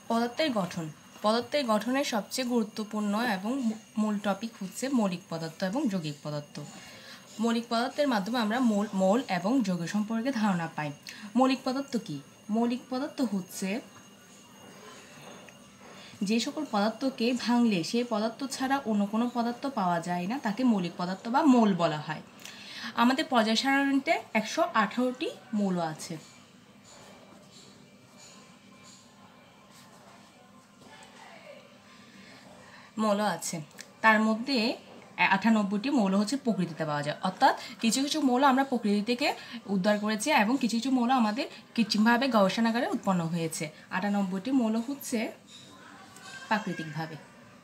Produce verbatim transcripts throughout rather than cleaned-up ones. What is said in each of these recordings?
পদার্থের গঠন পদার্থের গঠনের সবচেয়ে গুরুত্বপূর্ণ এবং মূল টপিক হচ্ছে মৌলিক পদার্থ এবং যৌগিক পদার্থ। মৌলিক পদার্থের মাধ্যমে আমরা মৌল মৌল এবং যৌগ সম্পর্কে ধারণা পাই। মৌলিক পদার্থ কি? মৌলিক পদার্থ হচ্ছে যে সকল পদার্থকে ভাঙলে সেই পদার্থ ছাড়া অন্য কোনো পদার্থ পাওয়া যায় না, তাকে মৌলিক পদার্থ বা মৌল বলা হয়। আমাদের পর্যায় সারণীতে একশো আঠারোটি মৌল আছে। মৌল আছে তার মধ্যে আটানব্বইটি মৌল হচ্ছে প্রকৃতিতে পাওয়া যায়, অর্থাৎ কিছু কিছু মৌল আমরা প্রকৃতি থেকে উদ্ধার করেছি এবং কিছু কিছু মৌল আমাদের কৃত্রিমভাবে গবেষণাগারে উৎপন্ন হয়েছে। আটানব্বইটি মৌল হচ্ছে প্রাকৃতিকভাবে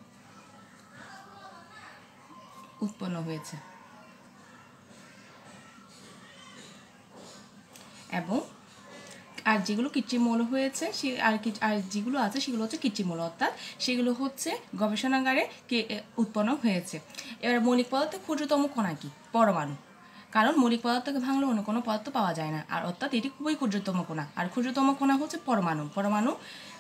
উৎপন্ন হয়েছে এবং আর যেগুলো কৃত্রিম মৌল হয়েছে সে আর আর যেগুলো আছে সেগুলো হচ্ছে কৃত্রিম মৌল, অর্থাৎ সেগুলো হচ্ছে গবেষণাগারে উৎপন্ন হয়েছে। এবার মৌলিক পদার্থের ক্ষুদ্রতম কণা কি? পরমাণু। কারণ মৌলিক পদার্থকে ভাঙলে অন্য কোনো পদার্থ পাওয়া যায় না, আর অর্থাৎ এটি খুবই ক্ষুদ্রতম কণা। আর ক্ষুদ্রতম কণা হচ্ছে পরমাণু। পরমাণু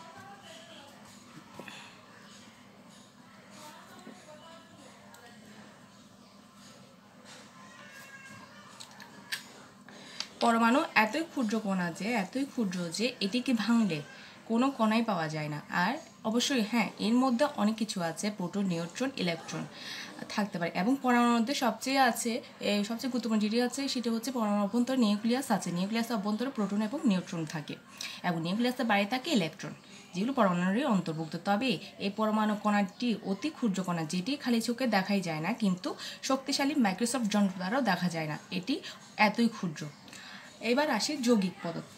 পরমাণু এতই ক্ষুদ্র কণা যে এতই ক্ষুদ্র যে এটিকে ভাঙলে কোনো কণাই পাওয়া যায় না। আর অবশ্যই হ্যাঁ, এর মধ্যে অনেক কিছু আছে, প্রোটন, নিউট্রন, ইলেকট্রন থাকতে পারে। এবং পরমাণুর মধ্যে সবচেয়ে আছে সবচেয়ে গুরুত্বপূর্ণ যেটি আছে সেটি হচ্ছে পরমাণুর অভ্যন্তরে নিউক্লিয়াস আছে। নিউক্লিয়াসের অভ্যন্তরে প্রোটন এবং নিউট্রন থাকে এবং নিউক্লিয়াসের বাইরে থাকে ইলেকট্রন, যেগুলো পরমাণুরই অন্তর্ভুক্ত। তবে এই পরমাণু কণাটি অতি ক্ষুদ্র কণা, যেটি খালি চোখে দেখাই যায় না, কিন্তু শক্তিশালী মাইক্রোস্কোপ যন্ত্র দ্বারাও দেখা যায় না, এটি এতই ক্ষুদ্র। এবার আসে যৌগিক পদার্থ।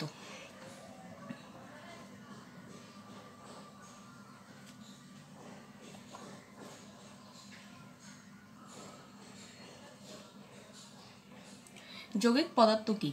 যৌগিক পদার্থ কি?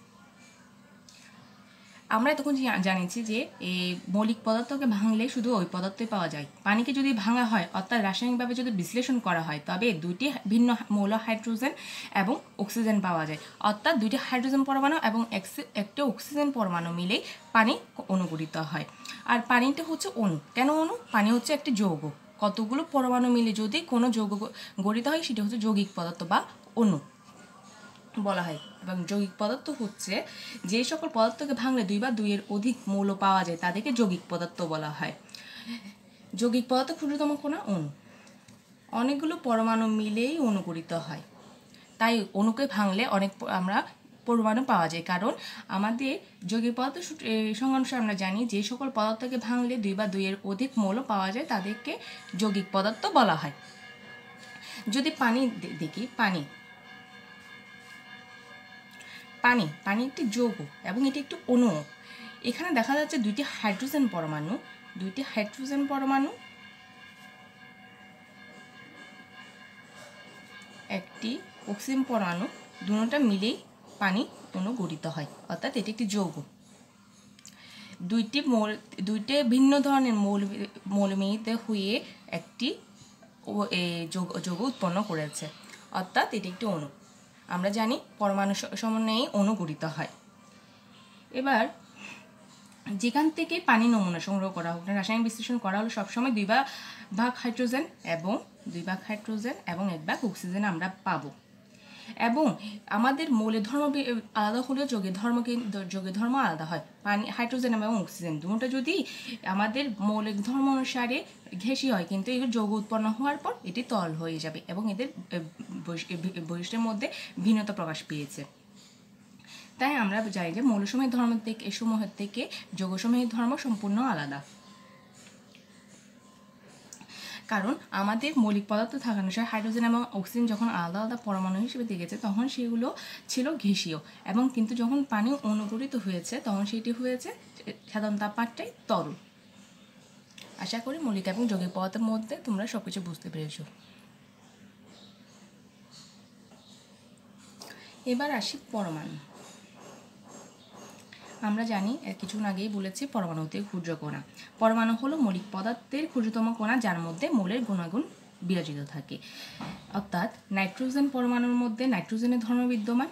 আমরা এতক্ষণ জানিয়েছি যে এই মৌলিক পদার্থকে ভাঙলে শুধু ওই পদার্থই পাওয়া যায়। পানিকে যদি ভাঙা হয়, অর্থাৎ রাসায়নিকভাবে যদি বিশ্লেষণ করা হয়, তবে দুইটি ভিন্ন মৌল হাইড্রোজেন এবং অক্সিজেন পাওয়া যায়। অর্থাৎ দুইটি হাইড্রোজেন পরমাণু এবং একটি অক্সিজেন পরমাণু মিলেই পানি অনুগঠিত হয়। আর পানিটা হচ্ছে অণু। কেন অণু? পানি হচ্ছে একটি যৌগ। কতগুলো পরমাণু মিলে যদি কোনো যৌগ গঠিত হয় সেটা হচ্ছে যৌগিক পদার্থ বা অণু বলা হয়। এবং যৌগিক পদার্থ হচ্ছে যে সকল পদার্থকে ভাঙলে দুই বা দুইয়ের অধিক মৌল পাওয়া যায় তাদেরকে যৌগিক পদার্থ বলা হয়। যৌগিক পদার্থ ক্ষুদ্রতম কণা অণু। অনেকগুলো পরমাণু মিলেই অণু গঠিত হয়, তাই অণুকে ভাঙলে অনেক আমরা পরমাণু পাওয়া যায়। কারণ আমাদের যৌগিক পদার্থ সংজ্ঞানুসারে আমরা জানি যে সকল পদার্থকে ভাঙলে দুই বা দুইয়ের অধিক মৌল পাওয়া যায় তাদেরকে যৌগিক পদার্থ বলা হয়। যদি পানি দেখি, পানি পানি পানি একটি যৌগ এবং এটি একটি অণু। এখানে দেখা যাচ্ছে দুইটি হাইড্রোজেন পরমাণু দুইটি হাইড্রোজেন পরমাণু একটি অক্সিজেন পরমাণু, দুটোটা মিলেই পানি অণু গঠিত হয়, অর্থাৎ এটি একটি যৌগ। দুইটি মৌল দুইটি ভিন্ন ধরনের মৌল মৌল মিলিত হয়ে একটি যৌগ উৎপন্ন করেছে, অর্থাৎ এটি একটি অণু। আমরা জানি পরমাণু সমন্বয়ে অণু গঠিত হয়। এবার যেখান থেকে পানি নমুনা সংগ্রহ করা হোক, রাসায়নিক বিশ্লেষণ করা হলো, সবসময় দুই ভাগ হাইড্রোজেন এবং দুই ভাগ হাইড্রোজেন এবং এক ভাগ অক্সিজেন আমরা পাবো। এবং আমাদের মৌলের ধর্ম আলাদা হলেও যৌগের ধর্ম যৌগের ধর্ম আলাদা হয়। পানি, হাইড্রোজেন এবং অক্সিজেন দুটো যদি আমাদের মৌলিক ধর্ম অনুসারে ঘেঁষি হয়, কিন্তু এগুলো যৌগ উৎপন্ন হওয়ার পর এটি তরল হয়ে যাবে এবং এদের বৈশিষ্ট্যের মধ্যে ভিন্নতা প্রকাশ পেয়েছে। তাই আমরা জানি যে মৌলসমূহের ধর্ম থেকে সমূহের থেকে যৌগসমূহের ধর্ম সম্পূর্ণ আলাদা। কারণ আমাদের মৌলিক পদার্থ থাকা অনুসারে হাইড্রোজেন এবং অক্সিজেন যখন আলাদা আলাদা পরমাণু হিসেবে দেখেছে তখন সেগুলো ছিল ঘেঁষীয়, এবং কিন্তু যখন পানি অনুগঠিত হয়েছে তখন সেটি হয়েছে সাধারণ তাপমাত্রায় তরল। আশা করি মৌলিক এবং যৌগিক পদার্থের মধ্যে তোমরা সবকিছু বুঝতে পেরেছো। এবার আসি পরমাণু। আমরা জানি কিছুক্ষণ আগেই বলেছি পরমাণু হতে ক্ষুদ্র কণা। পরমাণু হলো মৌলিক পদার্থের ক্ষুদ্রতম কণা যার মধ্যে মৌলের গুণাগুণ বিরাজিত থাকে। অর্থাৎ নাইট্রোজেন পরমাণুর মধ্যে নাইট্রোজেনের ধর্ম বিদ্যমান,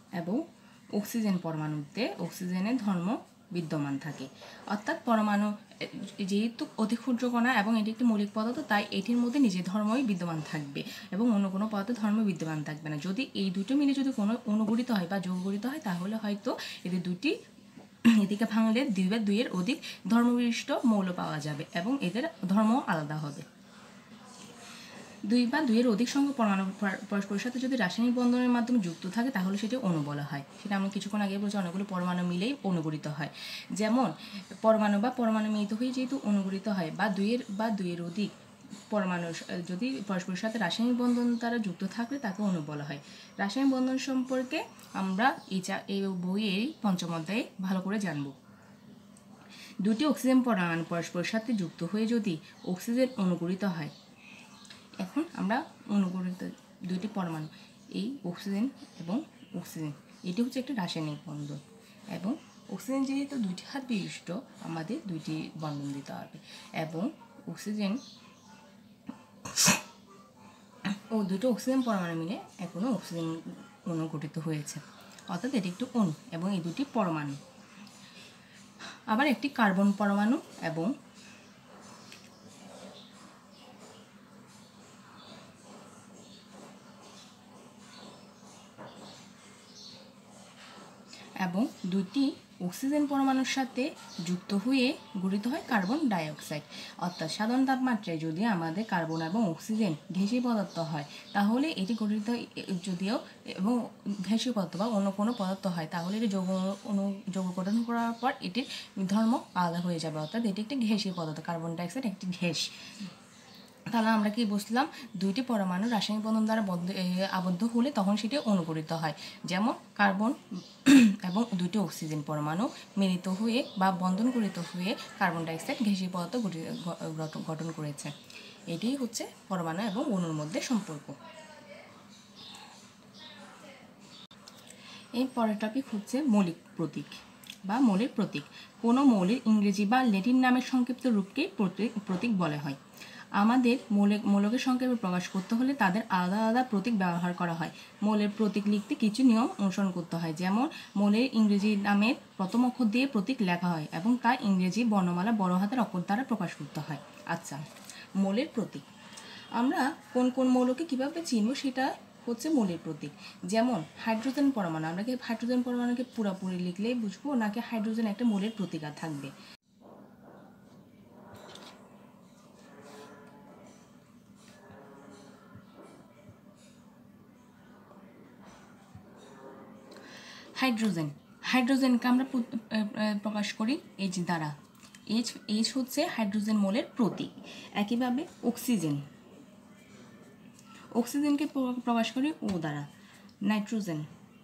এবং অক্সিজেন পরমাণুতে অক্সিজেনের ধর্ম বিদ্যমান থাকে। অর্থাৎ পরমাণু যেহেতু অতি ক্ষুদ্র কণা এবং এটি একটি মৌলিক পদার্থ, তাই এটির মধ্যে নিজের ধর্মই বিদ্যমান থাকবে এবং অন্য কোনো পদার্থের ধর্ম বিদ্যমান থাকবে না। যদি এই দুটো মিলে যদি কোনো অনুগঠিত হয় বা যোগগঠিত হয়, তাহলে হয়তো এদের দুটি এদিকে ভাঙলে দুই বা দুইয়ের অধিক ধর্মবিশিষ্ট মৌল পাওয়া যাবে এবং এদের ধর্ম আলাদা হবে। দুই বা দুইয়ের অধিক সংখ্যক পরমাণু পরস্পরের সাথে যদি রাসায়নিক বন্ধনের মাধ্যমে যুক্ত থাকে, তাহলে সেটি অণু বলা হয়। সেটা আমি কিছুক্ষণ আগে বলছি, অনেকগুলো পরমাণু মিলেই অনুগঠিত হয়। যেমন পরমাণু বা পরমাণু মিলিত হয়ে যেহেতু অনুগঠিত হয়, বা দুইয়ের বা দুইয়ের অধিক পরমাণু যদি পরস্পরের সাথে রাসায়নিক বন্ধন দ্বারা যুক্ত থাকলে তাকে অণু বলা হয়। রাসায়নিক বন্ধন সম্পর্কে আমরা এই চা এই বইয়ের পঞ্চম অধ্যায়ে ভালো করে জানব। দুটি অক্সিজেন পরমাণু পরস্পরের সাথে যুক্ত হয়ে যদি অক্সিজেন অনুগঠিত হয়, এখন আমরা অনুগঠিত দুইটি পরমাণু, এই অক্সিজেন এবং অক্সিজেন, এটি হচ্ছে একটি রাসায়নিক বন্ধন এবং অক্সিজেন যেহেতু দুইটি হাত বিশিষ্ট, আমাদের দুইটি বন্ধন দিতে হবে এবং অক্সিজেন ও দুটো অক্সিজেন পরমাণু মিলে এখনও অক্সিজেন অণু গঠিত হয়েছে, অর্থাৎ এটি একটি অণু এবং এই দুটি পরমাণু। আবার একটি কার্বন পরমাণু এবং এবং দুটি অক্সিজেন পরমাণুর সাথে যুক্ত হয়ে গঠিত হয় কার্বন ডাইঅক্সাইড। অর্থাৎ সাধারণ তাপমাত্রায় যদি আমাদের কার্বন এবং অক্সিজেন গ্যাসীয় পদার্থ হয়, তাহলে এটি গঠিত যদিও এবং গ্যাসীয় পদার্থ বা অন্য কোনো পদার্থ হয়, তাহলে এটি যৌগ অনু যৌগ গঠন করার পর এটির ধর্ম আলাদা হয়ে যাবে, অর্থাৎ এটি একটি গ্যাসীয় পদার্থ। কার্বন ডাইঅক্সাইড একটি গ্যাস। তাহলে আমরা কি বুঝলাম, দুইটি পরমাণু রাসায়নিক বন্ধন দ্বারা আবদ্ধ হলে তখন সেটি অনুগঠিত হয়। যেমন কার্বন এবং দুটি অক্সিজেন পরমাণু মিলিত হয়ে বা বন্ধনগঠিত হয়ে কার্বন ডাইঅক্সাইড গ্যাসীয় পদার্থ গঠন করেছে। এটি হচ্ছে পরমাণু এবং অণুর মধ্যে সম্পর্ক। এই পরের টপিক হচ্ছে মৌলিক প্রতীক বা মৌলের প্রতীক। কোনো মৌলের ইংরেজি বা ল্যাটিন নামের সংক্ষিপ্ত রূপকেই প্রতীক বলা হয়। আমাদের মৌলিক মৌলকে সংক্ষেপে প্রকাশ করতে হলে তাদের আলাদা আলাদা প্রতীক ব্যবহার করা হয়। মৌলের প্রতীক লিখতে কিছু নিয়ম অনুসরণ করতে হয়। যেমন মৌলের ইংরেজি নামের প্রথম অক্ষর দিয়ে প্রতীক লেখা হয় এবং তা ইংরেজি বর্ণমালা বড় হাতের অক্ষর দ্বারা প্রকাশ করতে হয়। আচ্ছা, মৌলের প্রতীক আমরা কোন কোন মৌলকে কীভাবে চিনব সেটা হচ্ছে মৌলের প্রতীক। যেমন হাইড্রোজেন পরমাণু, আমরা কি হাইড্রোজেন পরমাণুকে পুরোপুরি লিখলেই বুঝবো, নাকি হাইড্রোজেন একটা মৌলের প্রতীক থাকবে? হাইড্রোজেন হাইড্রোজেনকে আমরা প্রকাশ করি এইচ দ্বারা। এইচ এইচ হচ্ছে হাইড্রোজেন মৌলের প্রতীক। একইভাবে অক্সিজেন অক্সিজেনকে প্রকাশ করি ও দ্বারা। নাইট্রোজেন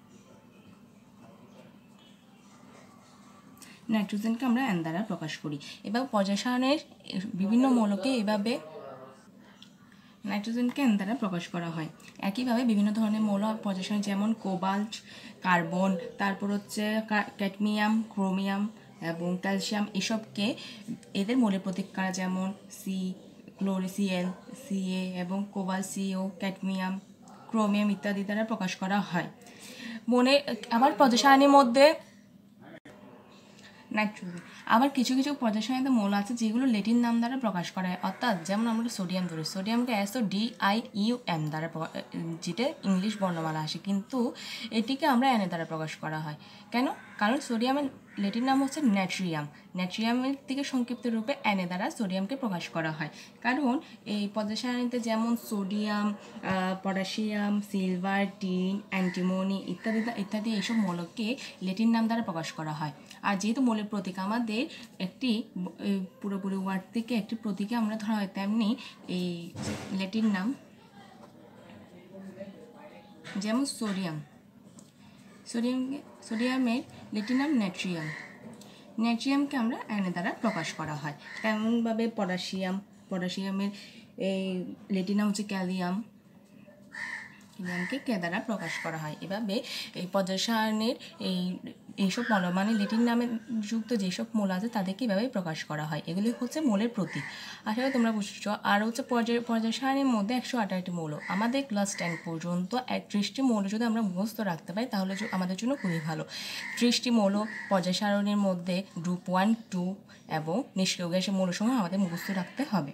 নাইট্রোজেনকে আমরা এন দ্বারা প্রকাশ করি। এবার পর্যায় সারণীর বিভিন্ন মৌলকে এভাবে নাইট্রোজেনকে এন দ্বারা প্রকাশ করা হয়। একইভাবে বিভিন্ন ধরনের মৌল পর্যায় সারণী, যেমন কোবাল্ট, কার্বন, তারপর হচ্ছে ক্যাডমিয়াম, ক্রোমিয়াম এবং ক্যালসিয়াম, এসবকে এদের মৌলের প্রতীক করা, যেমন সি ক্লোরিসিএল, সিএ এবং কোবাল্ট সিও, ক্যাডমিয়াম, ক্রোমিয়াম ইত্যাদি দ্বারা প্রকাশ করা হয়। মনে আবার পর্যায় সারণীর মধ্যে নাইট্রোজেন আবার কিছু কিছু পর্যায় সারণীতে মৌল আছে যেগুলো ল্যাটিন নাম দ্বারা প্রকাশ করা হয়। অর্থাৎ যেমন আমরা সোডিয়াম ধরি, সোডিয়ামকে S O D I U M দ্বারা, যেটা ইংলিশ বর্ণমালা আসে, কিন্তু এটিকে আমরা এন এ দ্বারা প্রকাশ করা হয়। কেন? কারণ সোডিয়ামের ল্যাটিন নাম হচ্ছে ন্যাট্রিয়াম। ন্যাট্রিয়ামের থেকে সংক্ষিপ্ত রূপে এন এ দ্বারা সোডিয়ামকে প্রকাশ করা হয়। কারণ এই পর্যায় সারণীতে যেমন sodium, potassium, silver, tin, antimony ইত্যাদি ইত্যাদি এইসব মৌলকে ল্যাটিন নাম দ্বারা প্রকাশ করা হয়। আর যেহেতু মৌলের প্রতীক আমাদের একটি পুরোপুরি ওয়ার্ড থেকে একটি প্রতীকে আমরা ধরা হয়, তেমনি এই ল্যাটিন নাম, যেমন সোডিয়াম সোডিয়ামকে সোডিয়ামের ল্যাটিন নাম ন্যাট্রিয়াম। ন্যাট্রিয়ামকে আমরা এন দ্বারা প্রকাশ করা হয়। তেমনভাবে পটাশিয়াম পটাশিয়ামের এই ল্যাটিন নাম হচ্ছে ক্যালিয়াম। হিলিয়ামকে কে দ্বারা প্রকাশ করা হয়। এভাবে এই পর্যায় সারণীর এই এইসব মৌল মানে লেটিন নামে যুক্ত যেসব মৌল আছে তাদেরকে এভাবেই প্রকাশ করা হয়। এগুলি হচ্ছে মৌলের প্রতীক। আসলে তোমরা বুঝছো। আর হচ্ছে পর্যায় পর্যায় সারণীর মধ্যে একশো আঠারোটি মৌল। আমাদের ক্লাস টেন পর্যন্ত একত্রিশটি মৌল যদি আমরা মুখস্থ রাখতে পারি তাহলে আমাদের জন্য খুবই ভালো। ত্রিশটি মৌল পর্যায় সারণীর মধ্যে গ্রুপ ওয়ান টু এবং নিষ্ক্রিয় গ্যাসের মৌলসমূহ আমাদের মুখস্থ রাখতে হবে।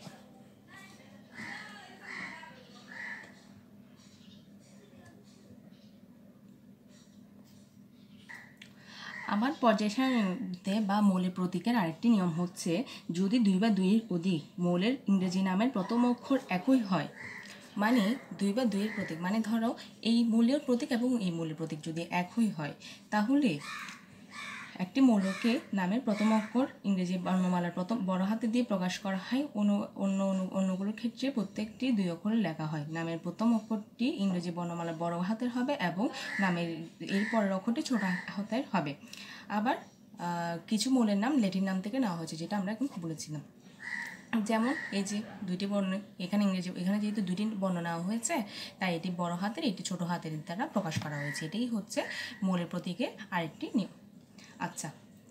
আমার পর্যায় সারণীতে বা মৌলের প্রতীকের আরেকটি নিয়ম হচ্ছে যদি দুই বা দুইয়ের অধিক মৌলের ইংরেজি নামের প্রথম অক্ষর একই হয়, মানে দুই বা দুইয়ের প্রতীক মানে ধরো এই মৌলের প্রতীক এবং এই মৌলের প্রতীক যদি একই হয় তাহলে একটি মৌলকে নামের প্রথম অক্ষর ইংরেজি বর্ণমালার প্রথম বড় হাতে দিয়ে প্রকাশ করা হয়। অন্য অন্য অন্যগুলোর ক্ষেত্রে প্রত্যেকটি দুই অক্ষরে লেখা হয়। নামের প্রথম অক্ষরটি ইংরেজি বর্ণমালার বড় হাতের হবে এবং নামের এর পরের অক্ষরটি ছোট হাতের হবে। আবার কিছু মৌলের নাম ল্যাটিন নাম থেকে নেওয়া হয়েছে, যেটা আমরা এখন বলেছিলাম। যেমন এই যে দুইটি বর্ণ এখানে ইংরেজি এখানে যেহেতু দুইটি বর্ণ নেওয়া হয়েছে তাই এটি বড় হাতের এটি ছোট হাতের দ্বারা প্রকাশ করা হয়েছে। এটাই হচ্ছে মৌলের প্রতীকের আরেকটি নিয়ম। আচ্ছা,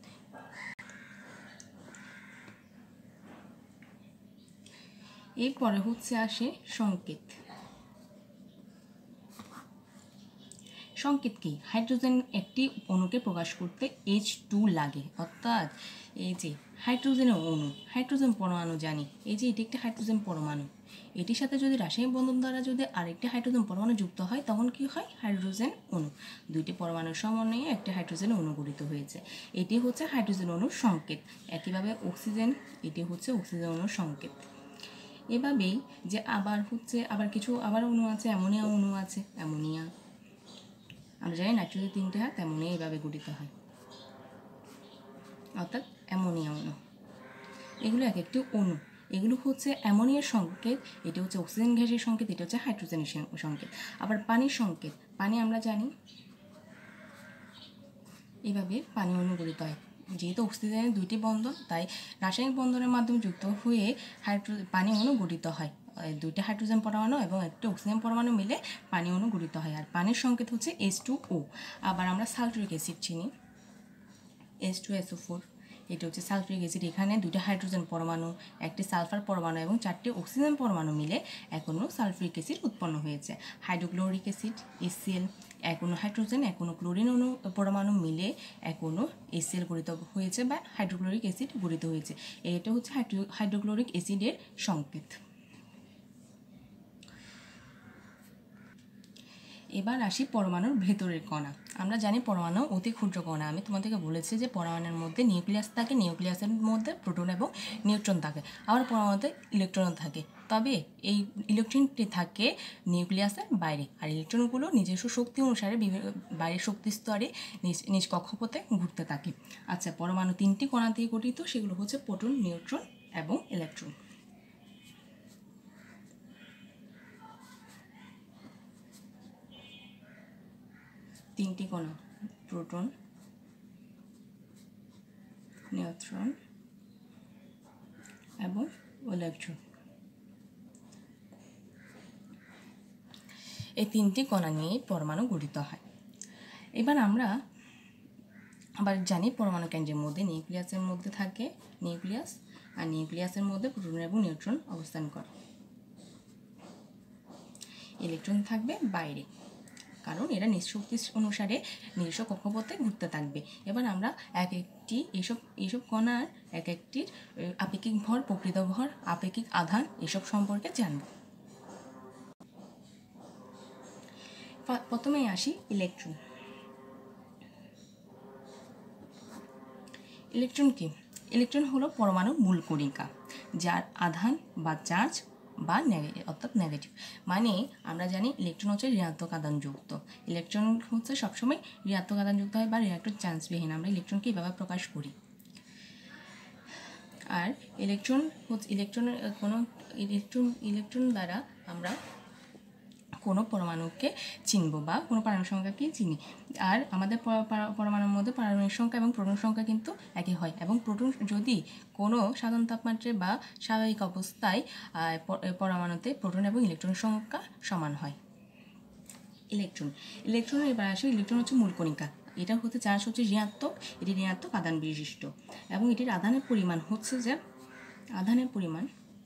এরপরে হচ্ছে আসে সংকেত। সংকেত কি? হাইড্রোজেন একটি অণুকে প্রকাশ করতে এইচ টু লাগে, অর্থাৎ এই যে হাইড্রোজেনের অণু হাইড্রোজেন পরমাণু জানি এই যে এটি একটি হাইড্রোজেন পরমাণু, এটির সাথে যদি রাসায়নিক বন্ধন দ্বারা যদি আরেকটি হাইড্রোজেন পরমাণু যুক্ত হয় তখন কি হয়? হাইড্রোজেন অণু। দুইটি পরমাণুর সমন্বয়ে একটি হাইড্রোজেন অণু গঠিত হয়েছে। এটি হচ্ছে হাইড্রোজেন অণুর সংকেত। একইভাবে অক্সিজেন, এটি হচ্ছে অক্সিজেন অণুর সংকেত। এভাবেই যে আবার হচ্ছে আবার কিছু আবার অণু আছে, অ্যামোনিয়া অণু আছে। অ্যামোনিয়া আমরা জানি নাইট্রোজেন তিনটে হাত, অ্যামোনিয়া এইভাবে গঠিত হয়, অর্থাৎ অ্যামোনিয়া অণু। এগুলো এক একটি অণু। এগুলো হচ্ছে অ্যামোনিয়ার সংকেত, এটি হচ্ছে অক্সিজেন গ্যাসের সংকেত, এটি হচ্ছে হাইড্রোজেনের সংকেত। আবার পানির সংকেত, পানি আমরা জানি এইভাবে পানি অণু গঠিত হয়। যেহেতু অক্সিজেনের দুইটি বন্ধন তাই রাসায়নিক বন্ধনের মাধ্যমে যুক্ত হয়ে হাইড্রো পানি অণু গঠিত হয়। দুইটা হাইড্রোজেন পরমাণু এবং একটি অক্সিজেন পরমাণু মিলে পানি অণু গঠিত হয়। আর পানির সংকেত হচ্ছে এইচ টু ও। আবার আমরা সালফিউরিক অ্যাসিড চিনি, H two S O four, এটি হচ্ছে সালফিউরিক অ্যাসিড। এখানে দুইটা হাইড্রোজেন পরমাণু, একটি সালফার পরমাণু এবং চারটি অক্সিজেন পরমাণু মিলে এক অণু সালফিউরিক অ্যাসিড উৎপন্ন হয়েছে। হাইড্রোক্লোরিক অ্যাসিড এসিএল, এক অণু হাইড্রোজেন এক অণু ক্লোরিন অণু পরমাণু মিলে এক অণু এসিএল গঠিত হয়েছে বা হাইড্রোক্লোরিক অ্যাসিড গঠিত হয়েছে। এটা হচ্ছে হাইড্রোক্লোরিক অ্যাসিডের সংকেত। এবার আসি পরমাণুর ভেতরের কণা। আমরা জানি পরমাণু অতি ক্ষুদ্র কণা। আমি তোমাদেরকে বলেছি যে পরমাণুর মধ্যে নিউক্লিয়াস থাকে, নিউক্লিয়াসের মধ্যে প্রোটন এবং নিউট্রন থাকে, আবার পরমাণুতে ইলেকট্রন থাকে। তবে এই ইলেকট্রনটি থাকে নিউক্লিয়াসের বাইরে, আর ইলেকট্রনগুলো নিজস্ব শক্তি অনুসারে বাইরের শক্তি স্তরে নিজ নিজ কক্ষপথে ঘুরতে থাকে। আচ্ছা, পরমাণু তিনটি কণা দিয়ে গঠিত, সেগুলো হচ্ছে প্রোটন, নিউট্রন এবং ইলেকট্রন। তিনটি কণা প্রোটন, নিউট্রন এবং ইলেকট্রন, এই তিনটি কণা নিয়ে পরমাণু গঠিত হয়। এবার আমরা আবার জানি পরমাণু কেন্দ্রের মধ্যে নিউক্লিয়াসের মধ্যে থাকে নিউক্লিয়াস, আর নিউক্লিয়াসের মধ্যে প্রোটন এবং নিউট্রন অবস্থান করে। ইলেকট্রন থাকবে বাইরে, কারণ এরা নিজ শক্তি অনুসারে নিজস্ব কক্ষপথে ঘুরতে থাকবে। এবার আমরা এক একটি এসব এইসব কণার এক একটির আপেক্ষিক ভর, প্রকৃত ভর, আপেক্ষিক আধান এসব সম্পর্কে জানব। প্রথমেই আসি ইলেকট্রন। ইলেকট্রন কি? ইলেকট্রন হলো পরমাণুর মূল কণিকা, যার আধান বা চার্জ বা নেগেটিভ অর্থাৎ নেগেটিভ। মানে আমরা জানি ইলেকট্রন হচ্ছে ঋণাত্মক আধানযুক্ত। ইলেকট্রন হচ্ছে সবসময় ঋণাত্মক আধানযুক্ত হয় বা ঋণাত্মক চার্জবিহীন। আমরা ইলেকট্রনকে এভাবে প্রকাশ করি। আর ইলেকট্রন হচ্ছে ইলেকট্রনের কোনো ইলেকট্রন ইলেকট্রন দ্বারা আমরা কোনো পরমাণুকে চিনব বা কোনো পারমাণবিক সংখ্যাকে চিনি। আর আমাদের পরমাণুর মধ্যে পারমাণবিক সংখ্যা এবং প্রোটন সংখ্যা কিন্তু একই হয়, এবং প্রোটন যদি কোনো সাধারণ তাপমাত্রায় বা স্বাভাবিক অবস্থায় পরমাণুতে প্রোটন এবং ইলেকট্রন সংখ্যা সমান হয়। ইলেকট্রন ইলেকট্রনের এবার আসে ইলেকট্রন হচ্ছে মূল কণিকা, এটা হচ্ছে চার্জ হচ্ছে ঋণাত্মক, এটি ঋণাত্মক আধান বিশিষ্ট এবং এটির আধানের পরিমাণ হচ্ছে যে আধানের পরিমাণ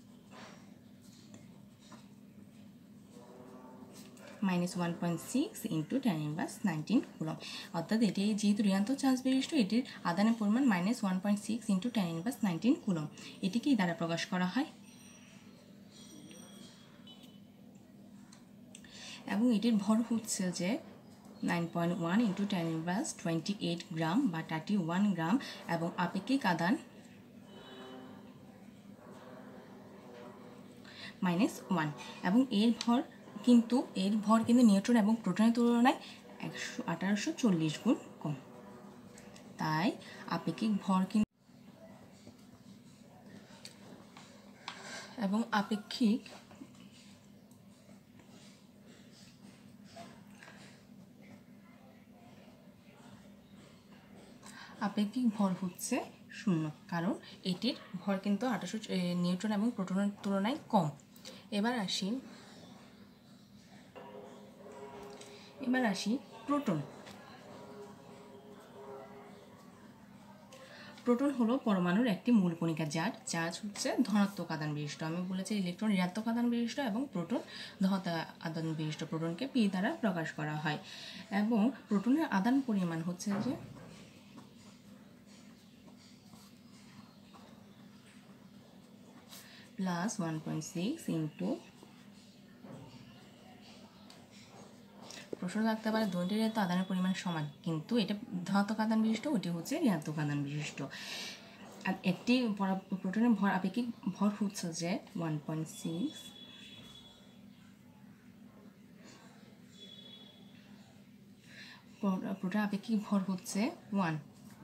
minus one point six into ten inverse nineteen coulomb, অর্থাৎ এটি যেহেতু ঋণাত্মক চার্জ বিশিষ্ট এটির আধানের পরিমাণ minus one point six into ten inverse nineteen coulomb. এটিকে দ্বারা প্রকাশ করা হয় এবং এটির ভর হচ্ছে যে nine point one into ten inverse twenty eight gram বা থার্টি ওয়ান গ্রাম এবং আপেক্ষিক আধান মাইনাস ওয়ান এবং এর ভর কিন্তু এর ভর কিন্তু নিউট্রন এবং প্রোটনের তুলনায় একশো আঠারোশো চল্লিশ গুণ কম, তাই আপেক্ষিক ভর কিন্তু এবং আপেক্ষিক আপেক্ষিক ভর হচ্ছে শূন্য, কারণ এটির ভর কিন্তু আঠারোশো নিউট্রন এবং প্রোটনের তুলনায় কম। এবার আসি এবার আসি প্রোটন। প্রোটন হলো পরমাণুর একটি মূল কণিকা যার চার্জ হচ্ছে ধনাত্মক আধান বিশিষ্ট। আমি বলেছি ইলেকট্রন ঋণাত্মক আধান বিশিষ্ট এবং প্রোটন ধনাত্মক আধান বিশিষ্ট। প্রোটনকে পি দ্বারা প্রকাশ করা হয় এবং প্রোটনের আধান পরিমাণ হচ্ছে যে plus one point six into প্রশ্ন থাকতে পারে দুইটির তো আধানের পরিমাণ সমান, কিন্তু এটা ধনাত্মক আধান বিশিষ্ট, ওটি হচ্ছে ঋণাত্মক আধান বিশিষ্ট। আর একটি প্রোটনের ভর আপেক্ষিক ভর হচ্ছে যে ওয়ান পয়েন্ট সিক্স প্রোটন আপেক্ষিক ভর হচ্ছে ওয়ান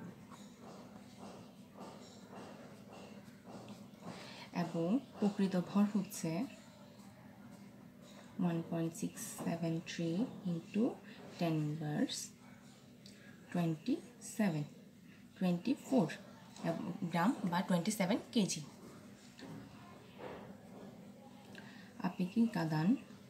এবং প্রকৃত ভর হচ্ছে one point six seven three into ten inverse twenty seven twenty four gram বা টোয়েন্টি সেভেন কেজি। আপেক্ষিক আধান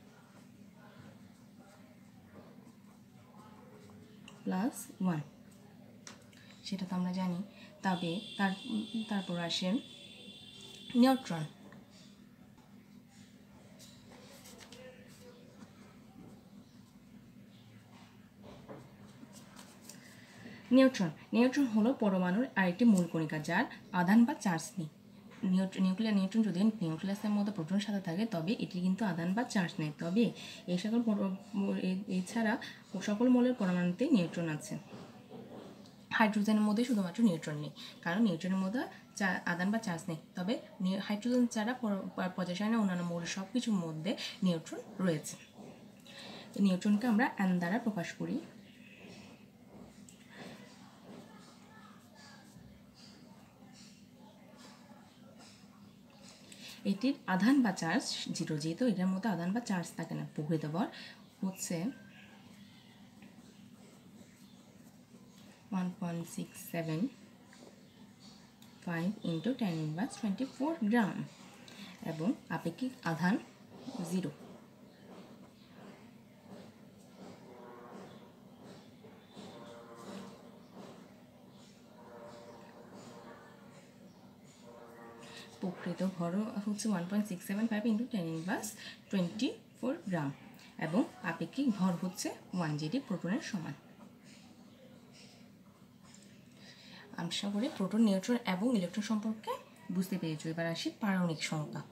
প্লাস ওয়ান, সেটা তো আমরা জানি। তবে তার তারপর আসে নিউট্রন। নিউট্রন নিউট্রন হলো পরমাণুর আরেকটি মূল কণিকা যার আধান বা চার্জ নেই। নিউক্লিয়ার নিউট্রন যদি নিউক্লিয়াসের মধ্যে প্রোটনের সাথে থাকে তবে এটি কিন্তু আধান বা চার্জ নেই, তবে এই সকল এছাড়া সকল মৌলের পরমাণুতেই নিউট্রন আছে। হাইড্রোজেনের মধ্যে শুধুমাত্র নিউট্রন নেই, কারণ নিউট্রনের মধ্যে আধান বা চার্জ নেই, তবে হাইড্রোজেন ছাড়া পর্যায়সারণীর অন্যান্য মৌলের সব কিছুর মধ্যে নিউট্রন রয়েছে। নিউট্রনকে আমরা এন দ্বারা প্রকাশ করি। এটির আধান বা চার্জ জিরো, যেহেতু এটার মধ্যে আধান বা চার্জ থাকে না। প্রকৃত ভর হচ্ছে one point six seven five into ten inverse twenty four gram এবং আপেক্ষিক আধান জিরো। প্রকৃত ভর হচ্ছে one point six seven five into ten inverse twenty four gram এবং আপেক্ষিক ভর হচ্ছে ওয়ান, যেটি প্রোটনের সমান। আশা করি প্রোটন, নিউট্রন এবং ইলেকট্রন সম্পর্কে বুঝতে পেরেছি। এবার আসি পারমাণবিক সংখ্যা।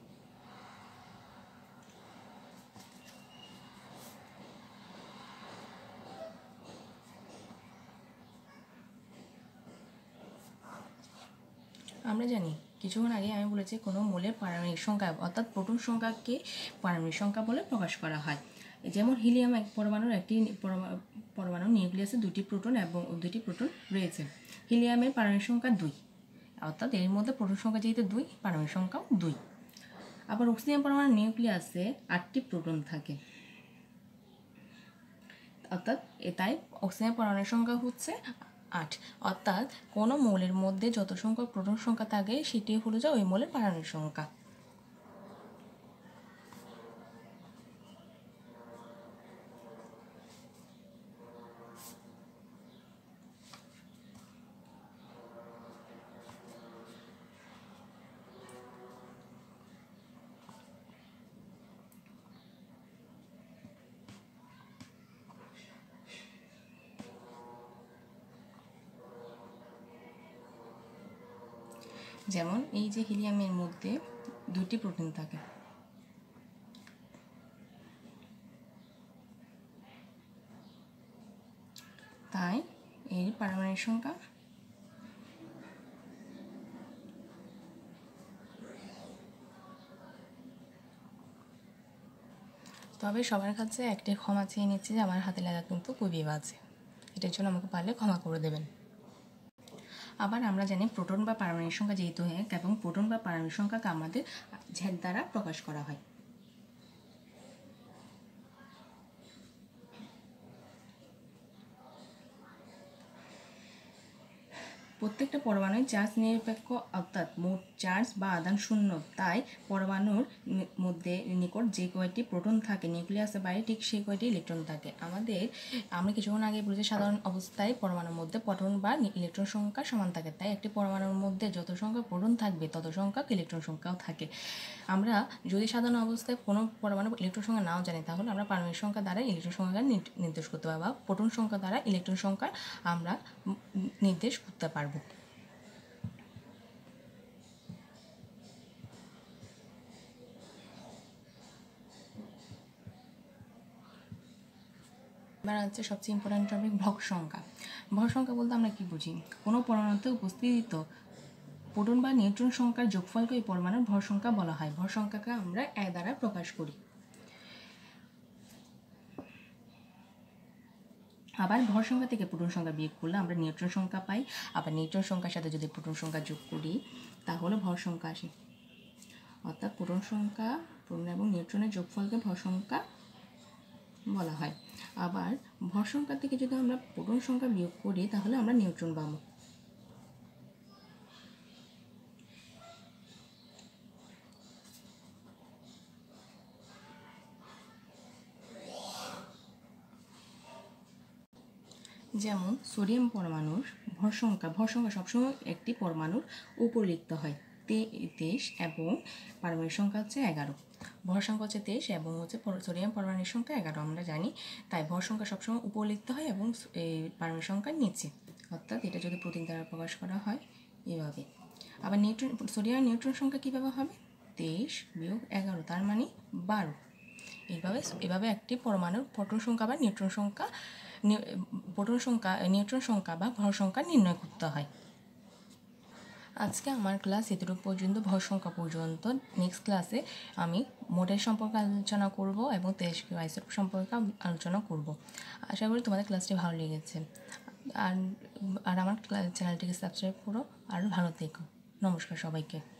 আমরা জানি কিছুক্ষণ আগে আমি বলেছি কোনো মৌলের পারমাণবিক সংখ্যা অর্থাৎ প্রোটন সংখ্যাকে পারমাণবিক সংখ্যা বলে প্রকাশ করা হয়। যেমন হিলিয়াম এক পরমাণুর একটি পরমাণু নিউক্লিয়াসে দুটি প্রোটন এবং দুটি প্রোটন রয়েছে। হিলিয়ামের পারমাণবিক সংখ্যা দুই, অর্থাৎ এর মধ্যে প্রোটন সংখ্যা যেহেতু দুই, পারমাণবিক সংখ্যাও দুই। আবার অক্সিজেন পরমাণুর নিউক্লিয়াসে আটটি প্রোটন থাকে, অর্থাৎ এটাই অক্সিজেন পরমাণুর সংখ্যা হচ্ছে আট। অর্থাৎ কোনো মৌলের মধ্যে যত সংখ্যক প্রোটন সংখ্যা থাকে সেটি হলো যে ওই মৌলের পারমাণবিক সংখ্যা। যেমন এই যে হিলিয়ামের মধ্যে দুটি প্রোটন থাকে, তাই এর পারমাণবিক সংখ্যা তবে সবার কাছে একটি ক্ষমা চেয়ে নিচ্ছি যে আমার হাতে লেখা কিন্তু খুবই বাজে, এটার জন্য আমাকে পারলে ক্ষমা করে দেবেন। আবার আমরা জানি প্রোটন বা পারমাণবিক সংখ্যা যেহেতু এক, এবং প্রোটন বা পারমাণবিক সংখ্যাকে আমাদের জেড দ্বারা প্রকাশ করা হয়। প্রত্যেকটা পরমাণুর চার্জ নিরপেক্ষ, অর্থাৎ মোট চার্জ বা আধান শূন্য, তাই পরমাণুর মধ্যে নিকট যে কয়টি প্রোটন থাকে নিউক্লিয়াসের বাইরে ঠিক সেই কয়টি ইলেকট্রন থাকে। আমাদের আমরা কিছুক্ষণ আগে বলেছি সাধারণ অবস্থায় পরমাণুর মধ্যে প্রোটন বা ইলেকট্রন সংখ্যা সমান থাকে, তাই একটি পরমাণুর মধ্যে যত সংখ্যক প্রোটন থাকবে তত সংখ্যক ইলেকট্রন সংখ্যাও থাকে। আমরা যদি সাধারণ অবস্থায় কোনো পরমাণু ইলেকট্রন সংখ্যা নাও জানি, তাহলে আমরা পারমাণবিক সংখ্যা দ্বারা ইলেকট্রন সংখ্যা নির্দেশ করতে পারবো, বা প্রোটন সংখ্যা দ্বারা ইলেকট্রন সংখ্যা আমরা নির্দেশ করতে পারবো। এবার হচ্ছে সবচেয়ে ইম্পর্টেন্ট টপিক ভর সংখ্যা। ভর সংখ্যা বলতে আমরা কি বুঝি? কোনো পরমাণুতে উপস্থিত প্রোটন বা নিউট্রন সংখ্যার যোগফলকে এই পরমাণুর ভর সংখ্যা বলা হয়। ভর সংখ্যাকে আমরা এ দ্বারা প্রকাশ করি। আবার ভর সংখ্যা থেকে প্রোটন সংখ্যা বিয়োগ করলে আমরা নিউট্রন সংখ্যা পাই, আবার নিউট্রন সংখ্যার সাথে যদি প্রোটন সংখ্যা যোগ করি তাহলে ভর সংখ্যা আসে, অর্থাৎ প্রোটন সংখ্যা প্রোটন এবং নিউট্রনের যোগফলকে ভর সংখ্যা বলা হয়। আবার ভর সংখ্যা থেকে যদি আমরা প্রোটন সংখ্যা বিয়োগ করি তাহলে আমরা নিউট্রন পাবো। যেমন সোডিয়াম পরমাণুর ভর সংখ্যা ভর সংখ্যা সবসময় একটি পরমাণুর উপর লিখতে হয় তেইশ এবং পারমাণবিক সংখ্যা হচ্ছে এগারো। ভর সংখ্যা হচ্ছে তেইশ এবং হচ্ছে সোডিয়াম পারমাণবিক সংখ্যা এগারো আমরা জানি, তাই ভর সংখ্যা সবসময় উপর লিখতে হয় এবং এই পারমাণবিক সংখ্যার নিচে, অর্থাৎ এটা যদি প্রতীক দ্বারা প্রকাশ করা হয় এভাবে। আবার নিউট্রন সোডিয়াম নিউট্রন সংখ্যা কীভাবে হবে? তেইশ বিয়োগ এগারো, তার মানে বারো। এইভাবে এভাবে একটি পরমাণুর প্রোটন সংখ্যা বা নিউট্রন সংখ্যা প্রোটন সংখ্যা নিউট্রন সংখ্যা বা ভর সংখ্যা নির্ণয় করতে হয়। আজকে আমার ক্লাস এতটুকু পর্যন্ত, ভর সংখ্যা পর্যন্ত। নেক্সট ক্লাসে আমি মোডের সম্পর্কে আলোচনা করব এবং তেজস্ক্রিয় আইসোটোপ সম্পর্কে আলোচনা করব। আশা করি তোমাদের ক্লাসটি ভালো লেগেছে। আর আর আমার চ্যানেলটিকে সাবস্ক্রাইব করো আর ভালো থেকো। নমস্কার সবাইকে।